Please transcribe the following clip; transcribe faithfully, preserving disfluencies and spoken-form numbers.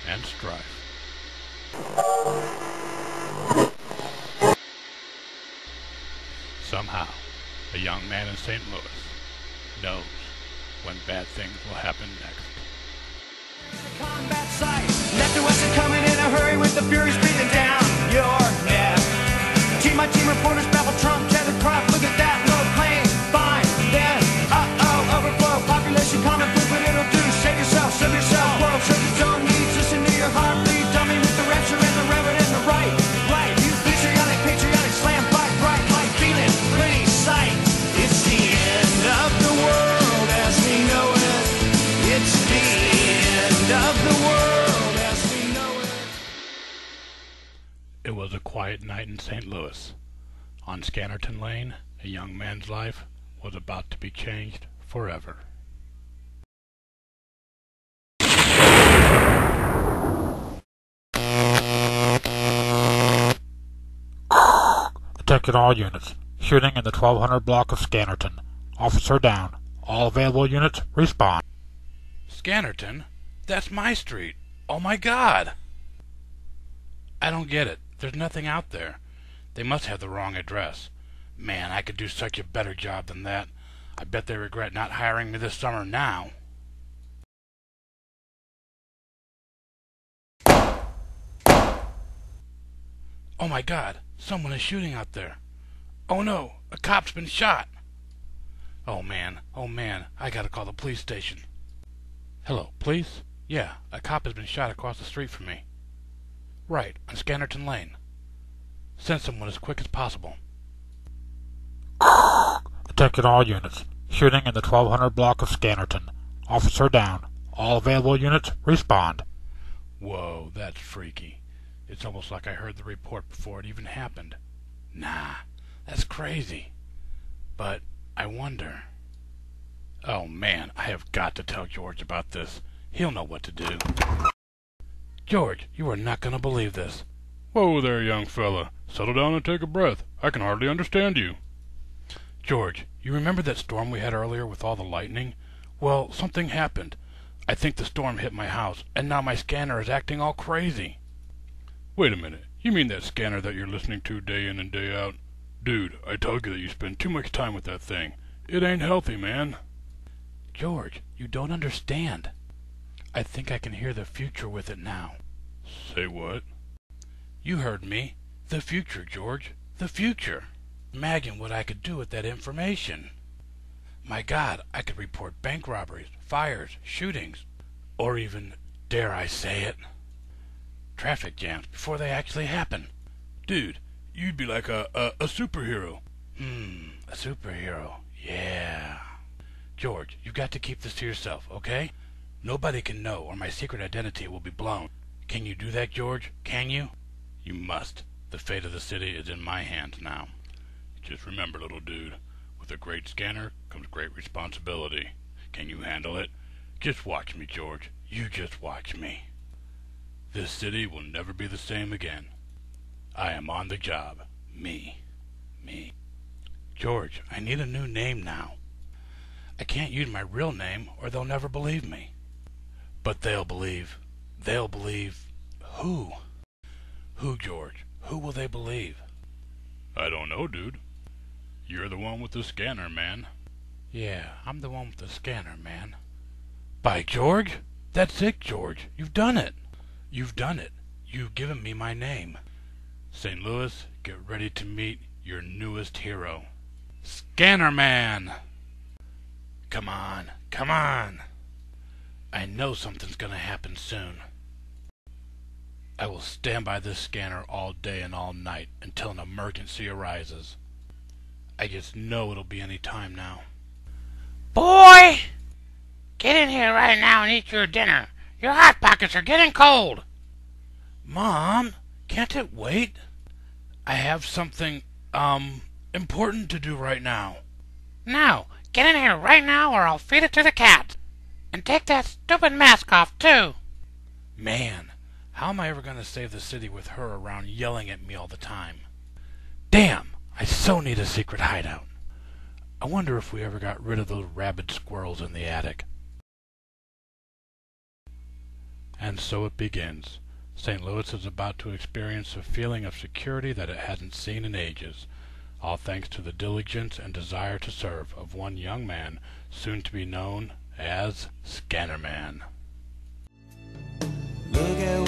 and strife. Somehow, a young man in Saint Louis knows when bad things will happen next. Combat site, left to west and coming in a hurry with the fury breathing down your neck. Team my team reporters babble Trump, tether crop, look at that low plane, fine, then, uh-oh, overflow, population common food, but it'll do, save yourself, serve yourself, world serves its own needs, listen to your heartbeat, dummy with the rapture and the reverend and the right, right, you patriotic, patriotic, slam, fight, bright, light, feeling, pretty sight, it's the end of the world as we know it, it's the end of the world as we know it. It was a quiet night in Saint Louis. On Scannerton Lane, a young man's life was about to be changed forever. Attention all units. Shooting in the twelve hundred block of Scannerton. Officer down. All available units, respond. Scannerton? That's my street. Oh my God! I don't get it. There's nothing out there. They must have the wrong address. Man, I could do such a better job than that. I bet they regret not hiring me this summer now. Oh my God! Someone is shooting out there. Oh no! A cop's been shot! Oh man, oh man, I gotta call the police station. Hello, police? Yeah, a cop has been shot across the street from me. Right, on Scannerton Lane. Send someone as quick as possible. Attention all units. Shooting in the twelve hundred block of Scannerton. Officer down. All available units, respond. Whoa, that's freaky. It's almost like I heard the report before it even happened. Nah, that's crazy. But I wonder... Oh man, I have got to tell George about this. He'll know what to do. George, you are not going to believe this. Whoa there, young fella. Settle down and take a breath. I can hardly understand you. George, you remember that storm we had earlier with all the lightning? Well, something happened. I think the storm hit my house, and now my scanner is acting all crazy. Wait a minute. You mean that scanner that you're listening to day in and day out? Dude, I told you that you spend too much time with that thing. It ain't healthy, man. George, you don't understand. I think I can hear the future with it now. Say what? You heard me. The future, George. The future. Imagine what I could do with that information. My God, I could report bank robberies, fires, shootings, or even, dare I say it, traffic jams before they actually happen. Dude, you'd be like a, a, a superhero. Hmm, a superhero. Yeah. George, you've got to keep this to yourself, okay? Nobody can know or my secret identity will be blown. Can you do that, George? Can you? You must. The fate of the city is in my hands now. Just remember, little dude, with a great scanner comes great responsibility. Can you handle it? Just watch me, George. You just watch me. This city will never be the same again. I am on the job. Me. Me. George, I need a new name now. I can't use my real name or they'll never believe me. But they'll believe. They'll believe who? Who, George? Who will they believe? I don't know, dude. You're the one with the scanner, man. Yeah, I'm the one with the scanner, man. By George! That's it, George. You've done it. You've done it. You've given me my name. Saint Louis, get ready to meet your newest hero. Scannerman! Come on, come on. I know something's gonna happen soon. I will stand by this scanner all day and all night until an emergency arises. I just know it'll be any time now. Boy! Get in here right now and eat your dinner. Your hot pockets are getting cold. Mom, can't it wait? I have something, um, important to do right now. No, get in here right now or I'll feed it to the cat. And take that stupid mask off, too. Man, how am I ever going to save the city with her around yelling at me all the time? Damn, I so need a secret hideout. I wonder if we ever got rid of those rabid squirrels in the attic. And so it begins. Saint Louis is about to experience a feeling of security that it hasn't seen in ages, all thanks to the diligence and desire to serve of one young man soon to be known as Scannerman. Look at